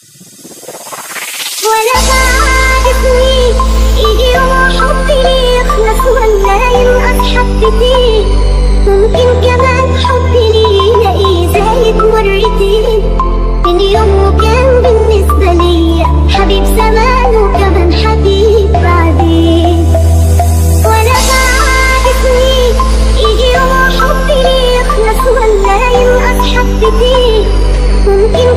ولا بعد سنين يجي يوم حبي يخلص ولا ينقص حبتين، ممكن كمان حبي ليه يلاقيه زايد مرتين من يوم كان بالنسبة ليا حبيب زمان وكمان حبيب بعدين. ولا بعد سنين يجي يوم حبي يخلص ولا ينقص حبتين، ممكن